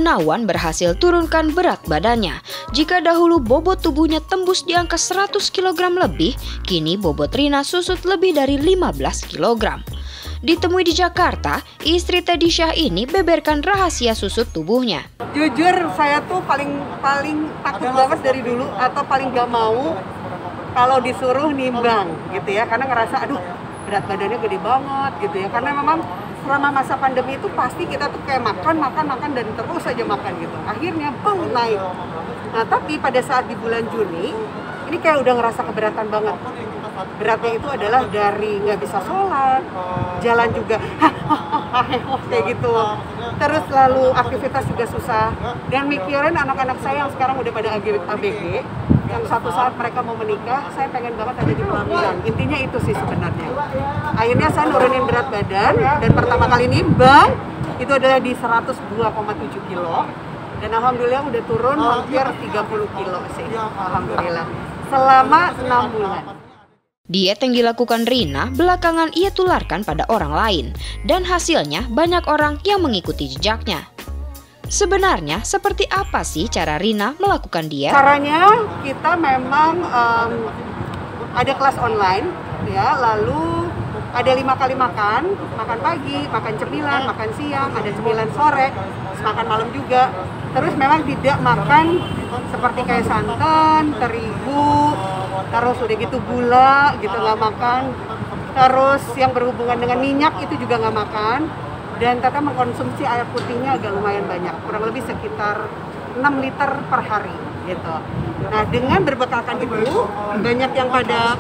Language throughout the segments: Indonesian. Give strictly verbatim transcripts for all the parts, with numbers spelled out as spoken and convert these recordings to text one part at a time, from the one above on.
Gunawan berhasil turunkan berat badannya. Jika dahulu bobot tubuhnya tembus di angka seratus kilogram lebih, kini bobot Rina susut lebih dari lima belas kilogram. Ditemui di Jakarta, istri Teddy Syah ini beberkan rahasia susut tubuhnya. Jujur, saya tuh paling paling takut banget dari dulu atau paling gak mau kalau disuruh nimbang gitu ya, karena ngerasa aduh berat badannya gede banget gitu ya, karena memang selama masa pandemi itu pasti kita tuh kayak makan, makan, makan dan terus aja makan gitu. Akhirnya bang naik. Nah tapi pada saat di bulan Juni, ini kayak udah ngerasa keberatan banget. Beratnya itu adalah dari nggak bisa sholat, jalan juga hah, hah, hah, hah, kayak gitu. Terus lalu aktivitas juga susah. Dan mikirin anak-anak saya yang sekarang udah pada A B G, yang satu saat mereka mau menikah, saya pengen banget ada di pelaminan. Intinya itu sih sebenarnya. Akhirnya saya nurunin berat badan, dan pertama kali nimbang itu adalah di seratus dua koma tujuh kilo. Dan alhamdulillah udah turun hampir tiga puluh kilo sih, alhamdulillah. Selama enam bulan. Diet yang dilakukan Rina belakangan ia tularkan pada orang lain, dan hasilnya banyak orang yang mengikuti jejaknya. Sebenarnya seperti apa sih cara Rina melakukan diet? Caranya kita memang um, ada kelas online ya, lalu ada lima kali makan, makan pagi, makan cemilan, makan siang, ada cemilan sore, makan malam juga. Terus memang tidak makan seperti kayak santan, terigu, terus udah gitu gula gitu nggak makan. Terus yang berhubungan dengan minyak itu juga nggak makan. Dan Tata mengkonsumsi air putihnya agak lumayan banyak, kurang lebih sekitar enam liter per hari gitu. Nah dengan berbekalkan itu, banyak yang pada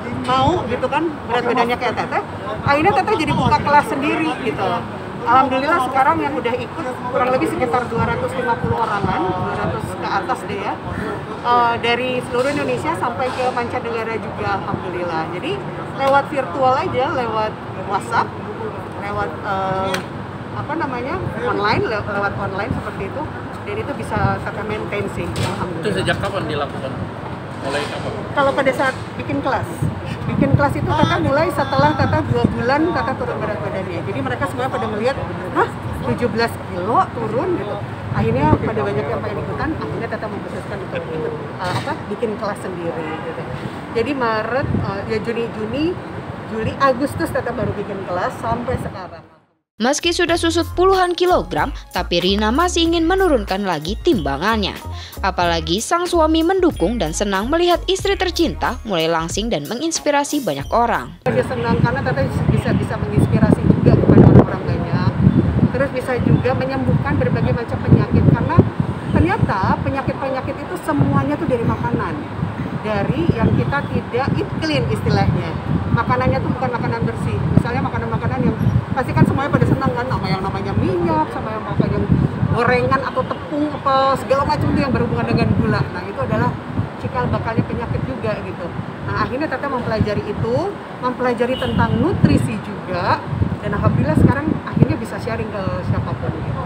mau gitu kan berat badannya kayak Tata, akhirnya Tata jadi buka kelas sendiri gitu. Alhamdulillah sekarang yang udah ikut kurang lebih sekitar dua ratus lima puluh orangan, dua ratus ke atas deh ya, uh, dari seluruh Indonesia sampai ke mancanegara juga, alhamdulillah. Jadi lewat virtual aja, lewat WhatsApp, lewat uh, apa namanya online, lew lewat online seperti itu, dan itu bisa kita maintain sih, alhamdulillah. Itu sejak kapan dilakukan? Mulai kapan? Kalau pada saat bikin kelas, bikin kelas itu Tata mulai setelah Tata dua bulan Tata turun berat badannya. Jadi mereka semua pada melihat, hah tujuh belas kilo turun gitu. Akhirnya pada banyak yang pengen ikutan, akhirnya Tata memutuskan untuk ikut uh, apa bikin kelas sendiri gitu. Jadi Maret, uh, ya Juni, Juni, Juli, Agustus Tata baru bikin kelas sampai sekarang. Meski sudah susut puluhan kilogram, tapi Rina masih ingin menurunkan lagi timbangannya. Apalagi sang suami mendukung dan senang melihat istri tercinta mulai langsing dan menginspirasi banyak orang. Dia senang karena Tata bisa bisa menginspirasi juga kepada orang-orang banyak. Terus bisa juga menyembuhkan berbagai macam penyakit, karena ternyata penyakit-penyakit itu semuanya tuh dari makanan. Dari yang kita tidak eat clean istilahnya. Makanannya tuh bukan makanan bersih. Misalnya makanan-makanan yang pasti kan semuanya pada senang kan, sama yang namanya minyak, sama yang namanya gorengan atau tepung apa segala macam tuh yang berhubungan dengan gula. Nah itu adalah cikal bakalnya penyakit juga gitu. Nah akhirnya Tata mempelajari itu, mempelajari tentang nutrisi juga, dan alhamdulillah sekarang akhirnya bisa sharing ke siapapun gitu.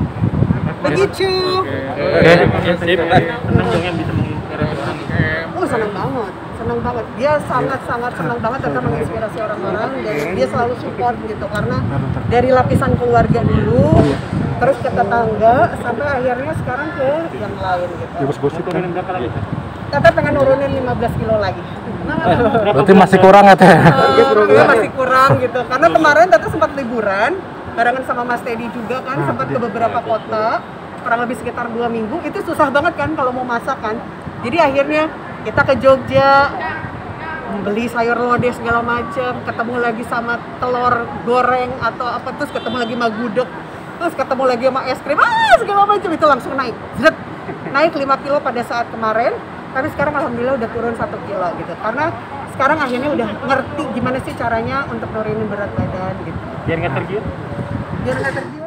Begitu. Oke, sip. Senang dong yang bisa menginspirasi orang. Oh senang banget, senang banget. Dia sangat-sangat senang banget Tata menginspirasi orang-orang, dan dia selalu support gitu, karena dari lapisan keluarga dulu, terus ke tetangga, sampai akhirnya sekarang ke yang lain gitu. Turunin berapa lagi? Tata pengen nurunin lima belas kilo lagi. Berarti masih kurang ya Teh? Uh, masih kurang gitu, karena kemarin Tata sempat liburan barengan sama Mas Teddy juga kan, sempat ke beberapa kota, kurang lebih sekitar dua minggu. Itu susah banget kan kalau mau masak kan. Jadi akhirnya kita ke Jogja, beli sayur lodeh segala macam, ketemu lagi sama telur goreng atau apa, terus ketemu lagi sama gudeg, terus ketemu lagi sama es krim, ah segala macam, itu langsung naik, zret, naik lima kilo pada saat kemarin. Tapi sekarang alhamdulillah udah turun satu kilo gitu, karena sekarang akhirnya udah ngerti gimana sih caranya untuk nurunin berat badan gitu. Biar nggak tergiur? Biar nggak tergiur.